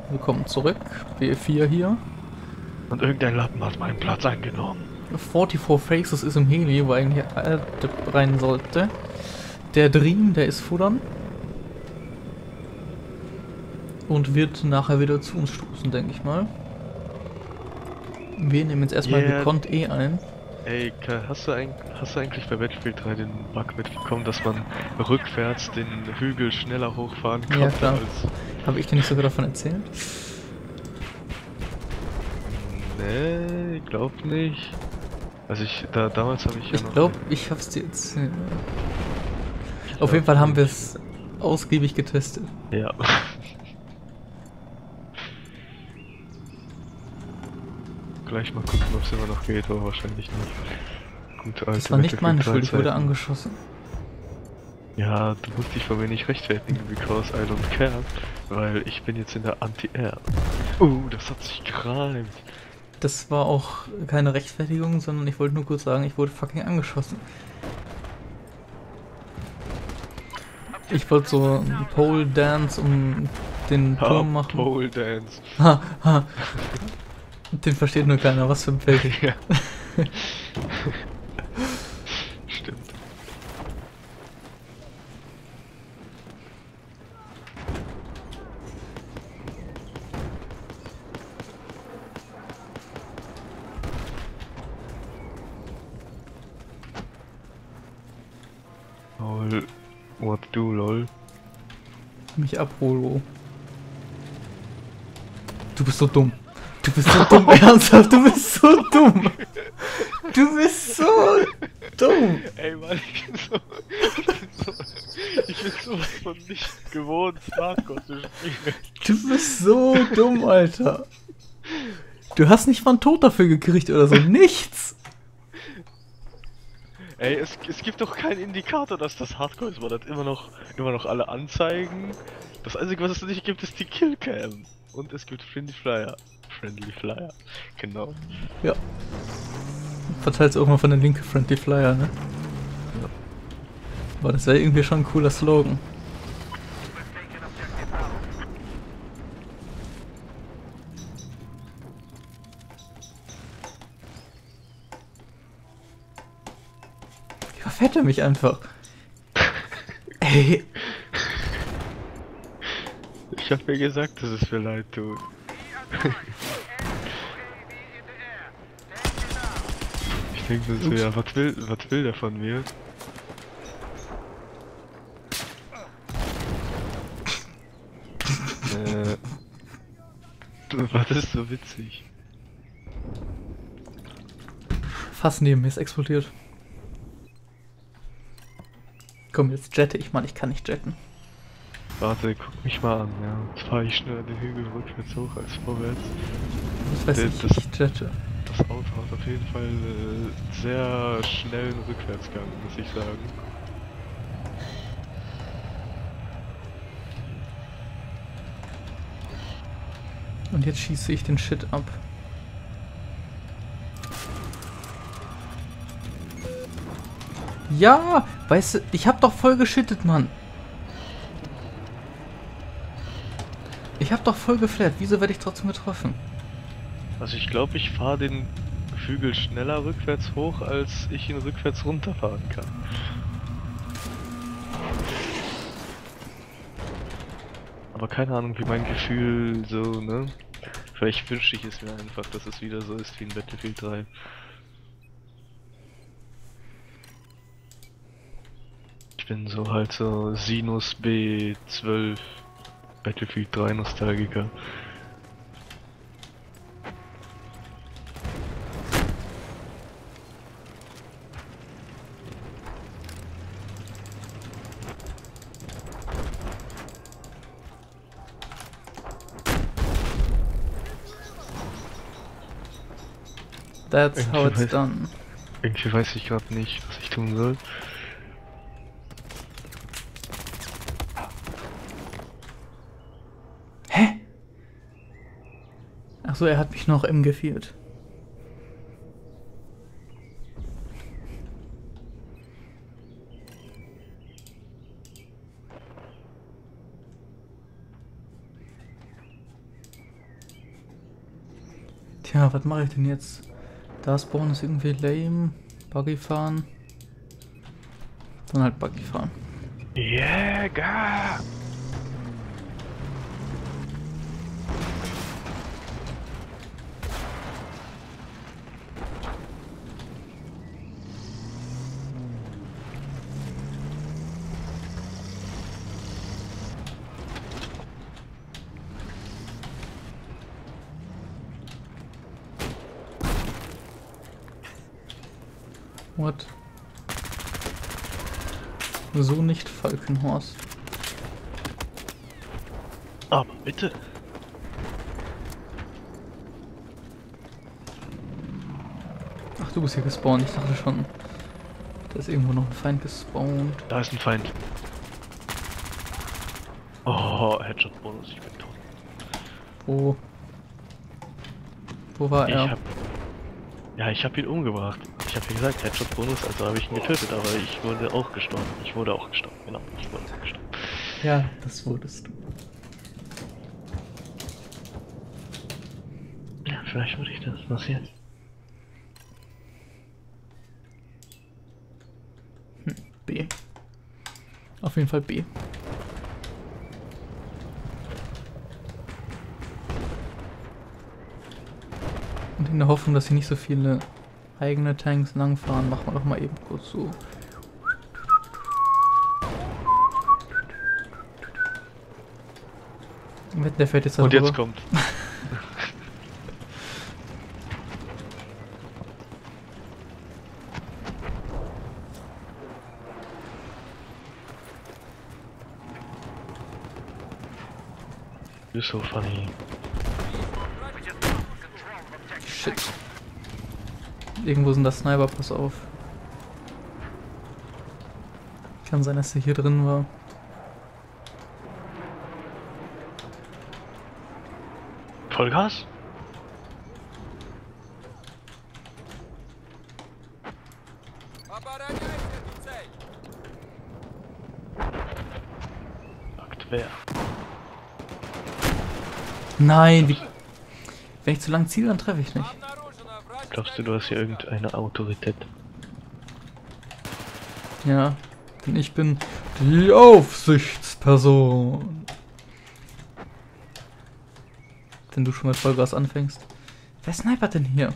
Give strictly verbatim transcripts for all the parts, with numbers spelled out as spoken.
Willkommen zurück. B vier hier. Und irgendein Lappen hat meinen Platz eingenommen. vierundvierzig Faces ist im Heli, wo eigentlich er rein sollte. Der Dream, der ist futtern. Und wird nachher wieder zu uns stoßen, denke ich mal. Wir nehmen jetzt erstmal Yeah. gekonnt E ein. Ey, Ka- hast du, ein, hast du eigentlich bei Battlefield drei den Bug mitbekommen, dass man rückwärts den Hügel schneller hochfahren konnte? Ja, klar. Als... Habe ich dir nicht sogar davon erzählt? Nee, ich glaub nicht. Also ich, da damals habe ich ja Ich noch... glaube, ich hab's dir erzählt. Ich Auf jeden glaub Fall haben wir nicht. es ausgiebig getestet. Ja. Gleich mal gucken, ob es immer noch geht, aber wahrscheinlich nicht. Gute alte Das war nicht meine Battlefield Schuld, ich wurde drei Zeiten. angeschossen. Ja, du musst dich vor mir nicht rechtfertigen, because I don't care, weil ich bin jetzt in der Anti-Air. Uh, das hat sich gereimt. Das war auch keine Rechtfertigung, sondern ich wollte nur kurz sagen, ich wurde fucking angeschossen. Ich wollte so einen Pole Dance um den Ha, Turm machen. Pole Dance. Ha, ha. Den versteht nur keiner, was für ein Feld. Ja. Stimmt. Lol. What do, lol? Mich abholo. Du bist so dumm. Du bist so dumm, ernsthaft, du bist so dumm. Du bist so dumm. Ey, Mann, ich bin so... Ich bin, so, ich bin sowas von nicht gewohnt, Hardcore zu spielen. Du bist so dumm, Alter. Du hast nicht mal einen Tod dafür gekriegt oder so. Nichts. Ey, es, es gibt doch keinen Indikator, dass das Hardcore ist, man hat immer noch, immer noch alle Anzeigen. Das Einzige, was es nicht gibt, ist die Killcam. Und es gibt Friendly Flyer. Friendly Flyer, genau. Ja. Verteilt's auch mal von der linke Friendly Flyer, ne? Ja. Aber das wäre irgendwie schon ein cooler Slogan. Überfährt er mich einfach. Ey. Ich hab mir gesagt, dass es mir leid tut. Ich denke mir so, Ups. ja, was will, was will der von mir? äh, was ist so witzig? Fass neben mir ist explodiert. Komm, jetzt jette ich mal. Ich kann nicht jetten. Warte, guck mich mal an, ja. Jetzt fahre ich schneller den Hügel rückwärts hoch als vorwärts. Das weiß Der- ich, das- ich jette. Das Auto hat auf jeden Fall äh, sehr schnellen Rückwärtsgang, muss ich sagen. Und jetzt schieße ich den Shit ab. Ja, weißt du, ich hab doch voll geschittet, Mann. Ich hab doch voll geflärt. Wieso werde ich trotzdem getroffen? Also ich glaube, ich fahre den Hügel schneller rückwärts hoch, als ich ihn rückwärts runterfahren kann. Aber keine Ahnung, wie mein Gefühl so, ne? Vielleicht wünsche ich es mir einfach, dass es wieder so ist wie in Battlefield drei. Ich bin so halt so Sinus B zwölf Battlefield drei Nostalgiker. That's how Irgendwie it's weiß- done. Irgendwie weiß ich gerade nicht, was ich tun soll. Hä? Achso, er hat mich noch M geführt. Tja, was mache ich denn jetzt? Da spawnen ist irgendwie lame. Buggy fahren. Dann halt Buggy fahren. Jäger! What? So nicht Falkenhorst. Aber bitte. Ach, du bist hier gespawnt. Ich dachte schon, da ist irgendwo noch ein Feind gespawnt. Da ist ein Feind. Oh, Headshot-Bonus, ich bin tot. Wo? Wo war Ich er? hab... Ja, ich hab ihn umgebracht. Ich hab ja gesagt, Headshot-Bonus, also habe ich ihn getötet, aber ich wurde auch gestorben. Ich wurde auch gestorben, genau. Ich wurde gestorben. Ja, das wurdest du. Ja, vielleicht wurde ich das. Was jetzt? Hm, B. Auf jeden Fall B. Und in der Hoffnung, dass hier nicht so viele eigene Tanks langfahren, machen wir doch mal eben kurz so. Der fährt jetzt Und darüber. jetzt kommt. You're so funny. Shit. Irgendwo sind da Sniper, pass auf. Kann sein, dass der hier drin war. Vollgas? Sagt wer? Nein, wie... Wenn ich zu lang ziele, dann treffe ich nicht. Glaubst du, du hast hier irgendeine Autorität? Ja, denn ich bin die Aufsichtsperson. Wenn du schon mit Vollgas anfängst. Wer snipert denn hier?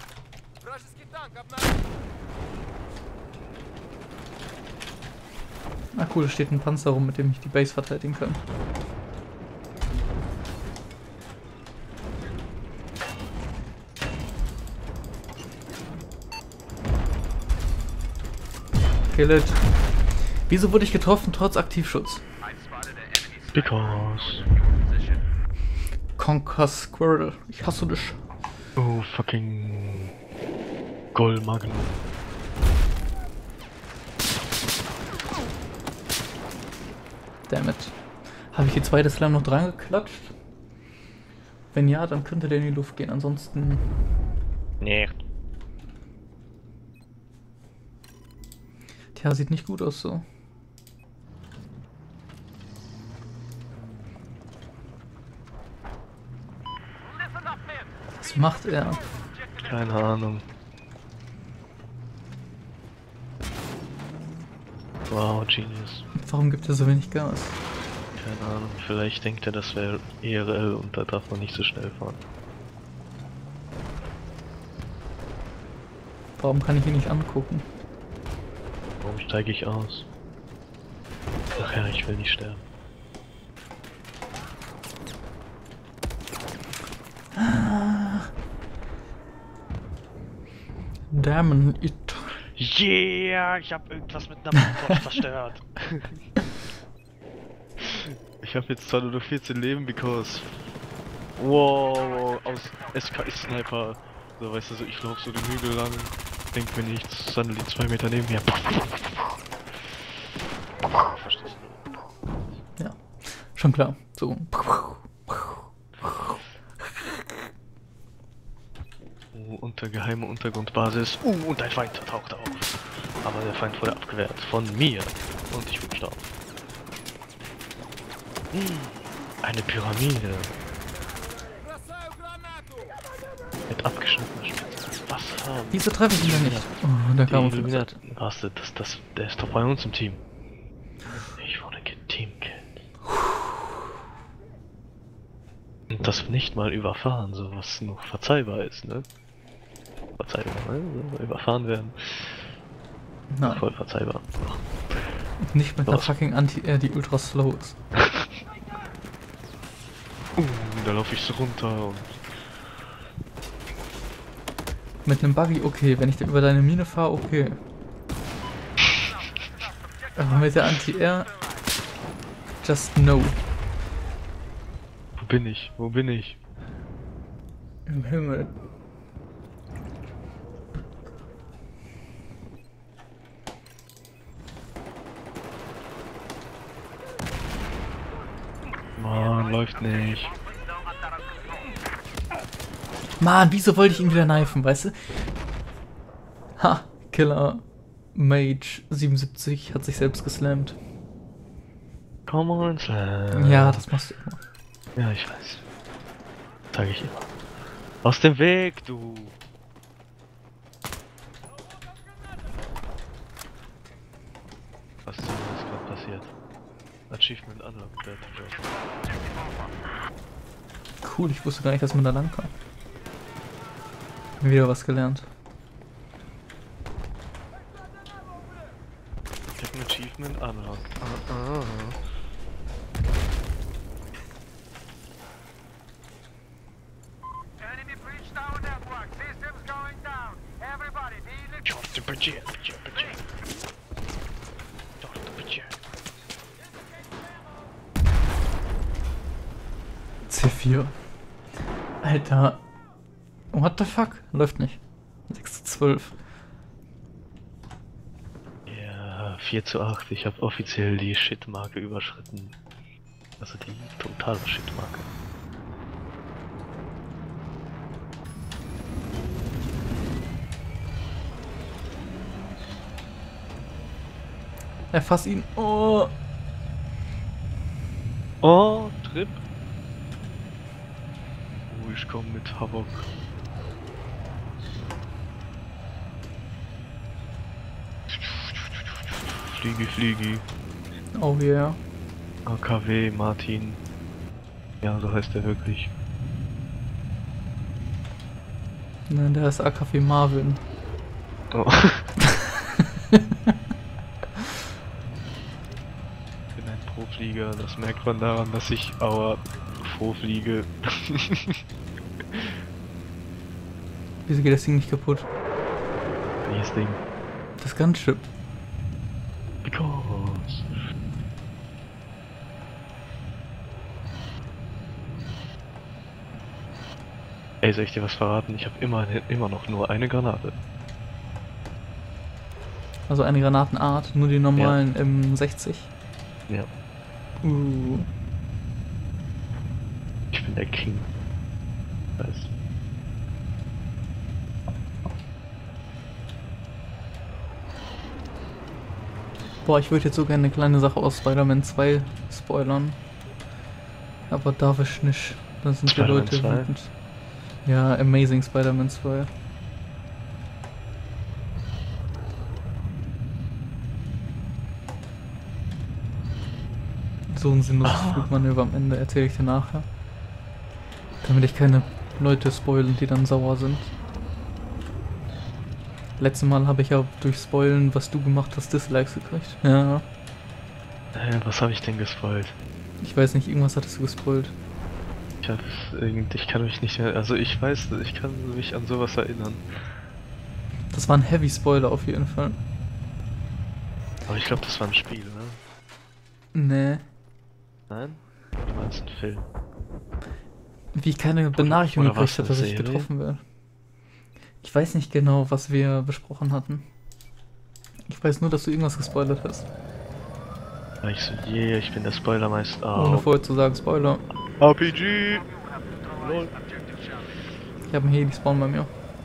Ah cool, da steht ein Panzer rum, mit dem ich die Base verteidigen kann. Kill it. Wieso wurde ich getroffen trotz Aktivschutz? Because. Conker Squirrel, ich hasse dich. Oh fucking. Goldmagen. Dammit. Habe ich die zweite Slam noch dran geklatscht? Wenn ja, dann könnte der in die Luft gehen, ansonsten... Nee. Tja, sieht nicht gut aus so. Was macht er? Keine Ahnung. Wow, Genius. Warum gibt er so wenig Gas? Keine Ahnung, vielleicht denkt er, das wäre E R L und da darf man nicht so schnell fahren. Warum kann ich ihn nicht angucken? Warum steige ich aus? Ach ja, ich will nicht sterben. Damn it. Yeah, ich habe irgendwas mit einer Box zerstört. Ich habe jetzt zwar nur noch vierzehn Leben, because... Wow, aus S K S-Sniper. So, weißt du, so, ich laufe so den Hügel lang, denk mir nichts, suddenly zwei Meter neben mir. Verstehst du? Ja, schon klar. So. Oh, unter geheime Untergrundbasis. Uh, und ein Feind taucht auf. Aber der Feind wurde abgewehrt von mir. Und ich bin gestorben. Hm, eine Pyramide. Mit abgeschnittener Spitze. Was haben Wieso treffe ich ihn denn nicht? Oh, da kam die auf jeden Fall. Illuminaten? Was, das, das, der ist doch bei uns im Team. Ich wurde geteamkillt. Und das nicht mal überfahren, so was noch verzeihbar ist, ne? Verzeihbar, ne? So, überfahren werden. Na, Voll verzeihbar. nicht mit einer Was? fucking Anti-Air, die ultra slow ist. Uh, da laufe ich so runter und... Mit einem Buggy okay, wenn ich da über deine Mine fahre, okay. Aber mit der Anti-Air, just no. Wo bin ich? Wo bin ich? Im Himmel. Mann, läuft nicht. Mann, wieso wollte ich ihn wieder knifen, weißt du? Ha, Killer Mage siebenundsiebzig hat sich selbst geslammt. Come on, Slam. Ja, das machst du immer. Ja, ich weiß. Sag ich immer. Aus dem Weg, du! Was ist denn jetzt gerade passiert? Achievement unlocked, Dead Drop. Cool, ich wusste gar nicht, dass man da lang kann. Wieder was gelernt. Ich hab ein Achievement unlocked. Ah, ah. Enemy breach tower network. Systems going down. Everybody, be Drop the budget, budget, budget. Drop the budget. C vier. Alter. What the fuck? Läuft nicht. sechs zu zwölf. Ja, vier zu acht. Ich habe offiziell die Shit-Marke überschritten. Also die totale Shit-Marke. Erfass ihn. Oh. Oh, Trip. Oh, ich komm mit Havok. Fliegi, Fliegi. Oh yeah. A K W Martin. Ja, so heißt er wirklich. Nein, der ist A K W Marvin. Oh. Ich bin ein Proflieger, das merkt man daran, dass ich Aua vorfliege. Wieso geht das Ding nicht kaputt? Welches Ding? Das Gunship. Because. Ey, soll ich dir was verraten? Ich habe immer, immer noch nur eine Granate. Also eine Granatenart, nur die normalen M sechzig. Ja. Uh. Ich bin der King. Weiß. Boah, ich würde jetzt so gerne eine kleine Sache aus Spider-Man zwei spoilern. Aber darf ich nicht. Dann sind die Spider-Man Leute zwei? wütend. Ja, Amazing Spider-Man zwei. So ein sinnloses Ah. Flugmanöver am Ende erzähle ich dir nachher. Damit ich keine Leute spoilen, die dann sauer sind. Letztes Mal habe ich ja durch Spoilen, was du gemacht hast, Dislikes gekriegt. Ja. Äh, was habe ich denn gespoilt? Ich weiß nicht, irgendwas hattest du gespoilt. Ich hab irgend, ich kann mich nicht mehr, also ich weiß, ich kann mich an sowas erinnern. Das war ein Heavy Spoiler auf jeden Fall. Aber ich glaube, das war ein Spiel, ne? Nee. Nein? Du meinst ein Film? Wie ich keine Benachrichtigung oder was, gekriegt habe, dass eine ich Serie? getroffen werde. Ich weiß nicht genau, was wir besprochen hatten. Ich weiß nur, dass du irgendwas gespoilert hast. War ich so, yeah, ich bin der Spoilermeister. Ohne Oh. vorher zu sagen, Spoiler. R P G! Lol. Ich habe einen Heli-Spawn bei mir.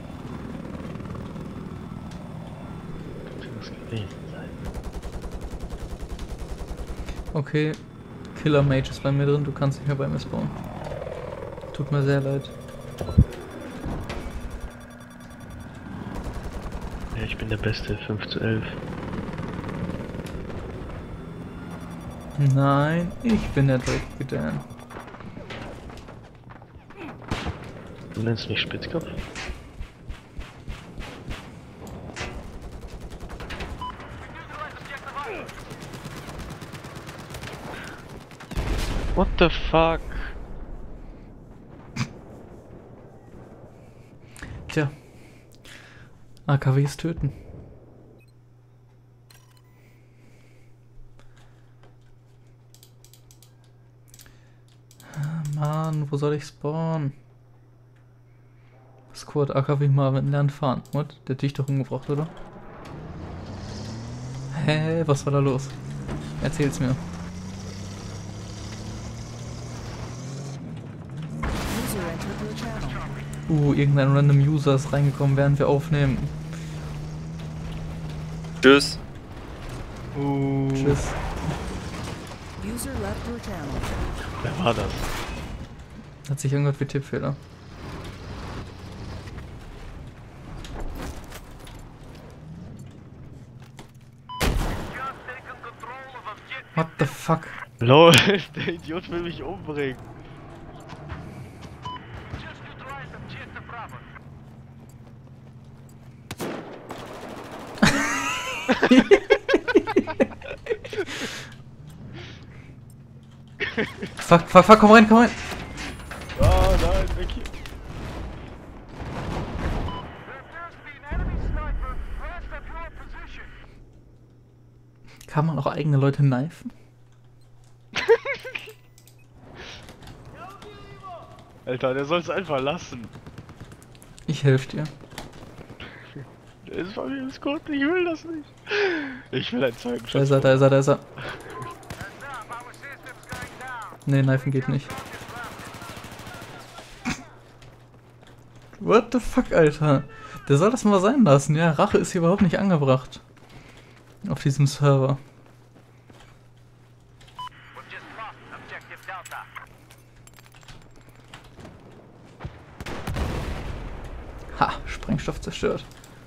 Könnte das gewesen sein. Okay, Killer Mage ist bei mir drin, du kannst nicht mehr bei mir spawnen. Tut mir sehr leid. Ja, ich bin der Beste, fünf zu elf. Nein, ich bin der dreckige Dan. Du nennst mich Spitzkopf? What the fuck? Tja. A K Ws töten. Mann, wo soll ich spawnen? Squad A K W Marvin lernt fahren. What? Der hat dich doch umgebracht, oder? Hä, was war da los? Erzähl's mir. Uh, irgendein random User ist reingekommen, während wir aufnehmen. Tschüss. Uh, Tschüss. User left your channel. wer war das? Hat sich irgendwas wie Tippfehler. Just taken control of objective. What the fuck? LOL, der Idiot will mich umbringen. Just neutralize objective Bravo. Fuck, fuck, fuck, komm rein, komm rein! Ah, nein, weg hier. There appears to be an enemy sniper west of your position. Kann man auch eigene Leute kneifen? Alter, der soll es einfach lassen. Ich helfe dir. Der ist von mir im Squad, ich will das nicht. Ich will ein Da Zeugenschutz. ist er, da ist er, da ist er. Heads up, our system's going down. Nee, kneifen geht nicht. What the fuck, Alter? Der soll das mal sein lassen, ja? Rache ist hier überhaupt nicht angebracht. Auf diesem Server. We've just lost objective Delta. Ha, Sprengstoff zerstört.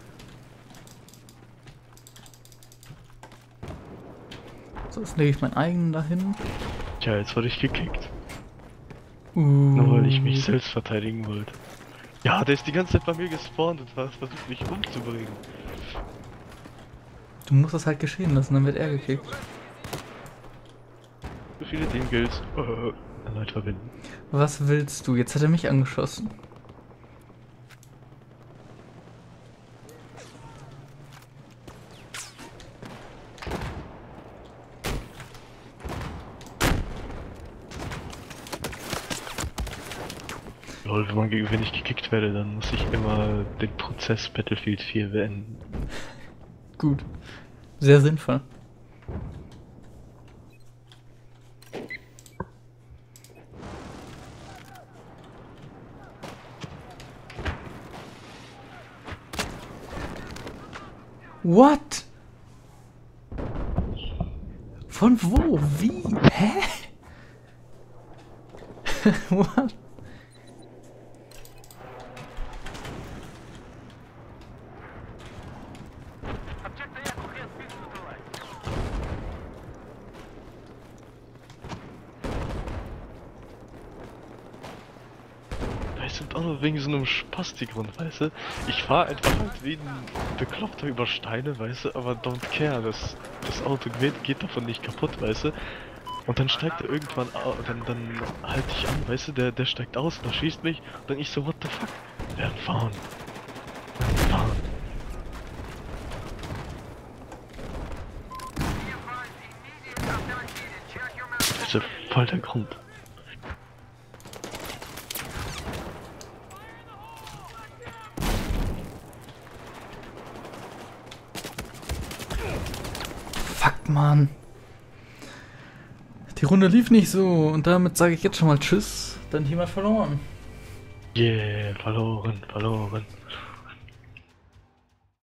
So, jetzt lege ich meinen eigenen dahin. Tja, jetzt wurde ich gekickt. Uh. Nur weil ich mich selbst verteidigen wollte. Ja, der ist die ganze Zeit bei mir gespawnt und hat versucht mich umzubringen. Du musst das halt geschehen lassen, dann wird er gekickt. So viele Dingles. Äh, erneut verbinden. Was willst du? Jetzt hat er mich angeschossen. Lol, wenn, man, ge- wenn ich gekickt werde, dann muss ich immer den Prozess Battlefield vier beenden. Gut. Sehr sinnvoll. What? Von wo? Wie? Hä? What? Objective Echo has been neutralized. Das sind auch nur wegen so einem Spastikgrund, weißt du? Ich fahr einfach halt wie ein Bekloppter über Steine, weißt du, aber don't care, das, das Auto geht, geht davon nicht kaputt, weißt du? Und dann steigt er irgendwann au- dann, dann halte ich an, weißt du, der, der steigt aus, der schießt mich, und dann ich so, what the fuck? Werden fahren. Werden fahren. Be advised, immediate authority to check your message. Das ist ja voll der Grund. Fuck, Mann. Die Runde lief nicht so und damit sage ich jetzt schon mal Tschüss. Dein Team hat verloren. Yeah, verloren, verloren.